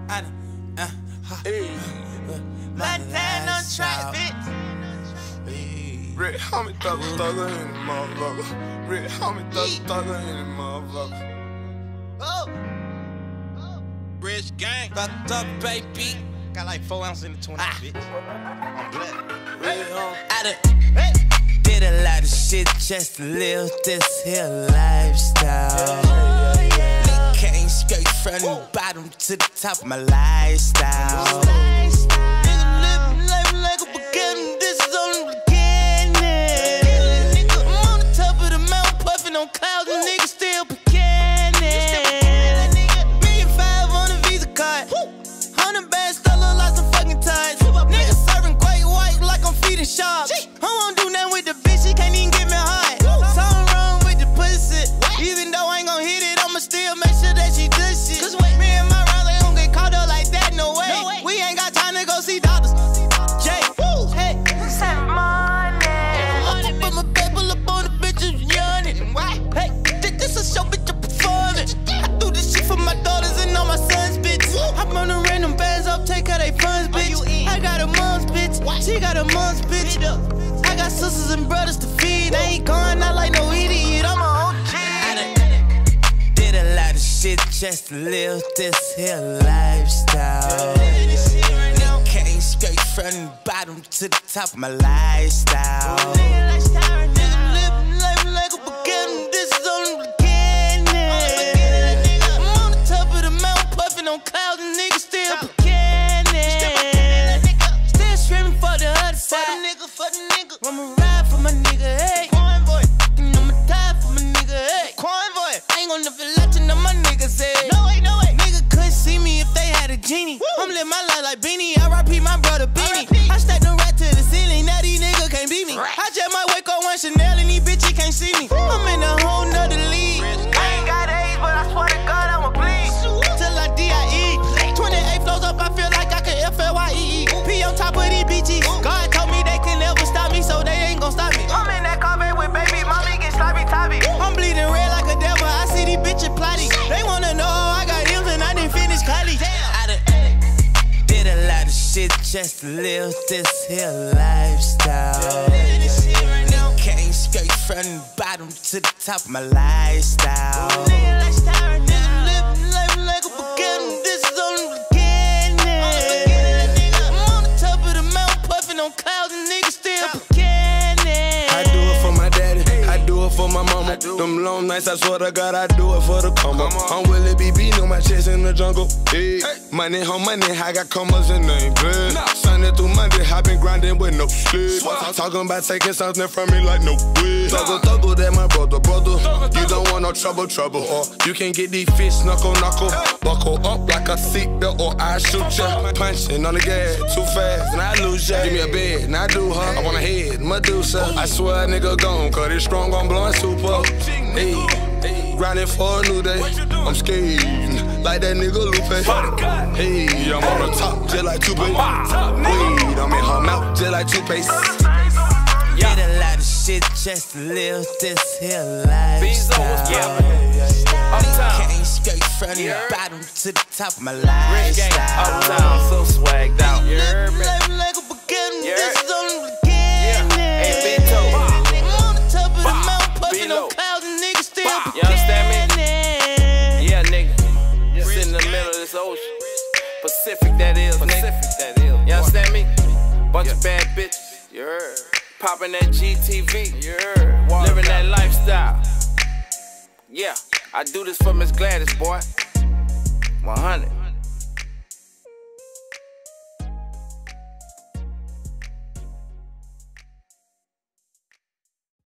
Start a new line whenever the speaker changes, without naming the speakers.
Montana track, bitch.
Red homie thugger in the motherfucker. Red homie thugger in the motherfucker.
Oh,
Rich gang.
fucked up, baby.
Got like 4 ounces in the 20, bitch. I'm black.
Red
I
done
Did a lot of shit just to live this here lifestyle. Nigga came straight from the bottom to the top of my lifestyle.
Nigga living life like a beginning. This is only the beginning. Nigga, I'm on the top of the mountain, puffing on clouds, and niggas still beginning. $1,500,000 on a Visa card. 100 bands, still look like some fucking ties. Nigga serving great white like I'm feeding sharks. I won't do nothing with the bitch, she can't even get me hard. Something wrong with the pussy. Even though I ain't gon' hit it, I'ma still make sure that she does shit. Me and my rounds ain't gon' get caught up like that, no way. We ain't got time to go see doctors. Jay, hey, send money. I put my paper up on the bitches yawning. Hey, this a show, bitch, I'm performing. I do this shit for my daughters and all my sons, bitch. I run the random bands up, take care they funds, bitch. I got a mom's bitch, she got a mom's bitch. I got sisters and brothers to feed. I ain't going out like no idiot, I'm a OG.
Did a lot of shit just to live this here lifestyle. Nigga came straight from the bottom to the top of my lifestyle.
Nigga living life like a beginning. This is only the beginning. I'm on the top of the mountain, puffing on clouds, and niggas still beginning. Still screaming for the other side. For the nigga. I'ma ride for my nigga, hey. Convoy. And I'ma die for my nigga, hey. Convoy. I ain't gon' never let you know my niggas, hey. No way, no way. Nigga couldn't see me if they had a genie. I'm living my life like Beanie. R.I.P. my brother Beanie. I stacked the rat to the ceiling. Now these niggas can't beat me. I just might wake up one Chanel and these bitches can't see me. I'm in a whole nother league. I ain't got AIDS, but I swear to God I'ma bleed till I die. 28 flows up, I feel like I can FLYEE. P on top of these BGs. God told me they can never stop me, so they ain't gon' stop me. I'm in that car with baby, mommy get sloppy toppy. I'm bleeding red like a devil, I see these bitches plotting. They wanna know how I got M's and I didn't finish college.
Did a lot of shit just to live this here lifestyle. Nigga came straight from the bottom to the top of my lifestyle.
Nigga living life like a beginning. This is only the beginning. I'm on the top of the mountain, puffing on clouds, and niggas still beginning.
I do it for my daddy, I do it for my mama. Them long nights, I swear to God, I do it for the combo. I'm Willie BB, on my chest in the jungle. Hey, money on money, I got commas and they ain't good. Sunday through Monday, I been grinding with no sleep. Talking about taking something from me like no way. Thuggle, that my brother. You don't want no trouble. Or you can get these fish knuckle. Buckle up like a seatbelt or I shoot ya. Punching on the gas too fast and I lose ya. Give me a bed and I do her. I want a head, Medusa. I swear a nigga gone, cause it's strong on blowing super. Hey, grinding for a new day. I'm skating like that nigga Lupe. Hey, I'm on the top just like Tupac. Weed, I'm in her mouth just like toothpaste.
Did a lot of shit just to live this here lifestyle. Nigga came straight from the bottom to the top of my lifestyle.
Uptown, so swagged out.
Living life like a beginning. This is only the beginning.
Hey, Beto.
I'm on the top of the mountain, puffing on clouds, and niggas still beginning.
You understand me? Yeah, nigga. Sit in the middle of this ocean. Pacific, that is, nigga. You understand me? Bunch of bad bitches. You heard. Popping that GTV. You heard. Living that lifestyle. Yeah, I do this for Miss Gladys, boy. 100.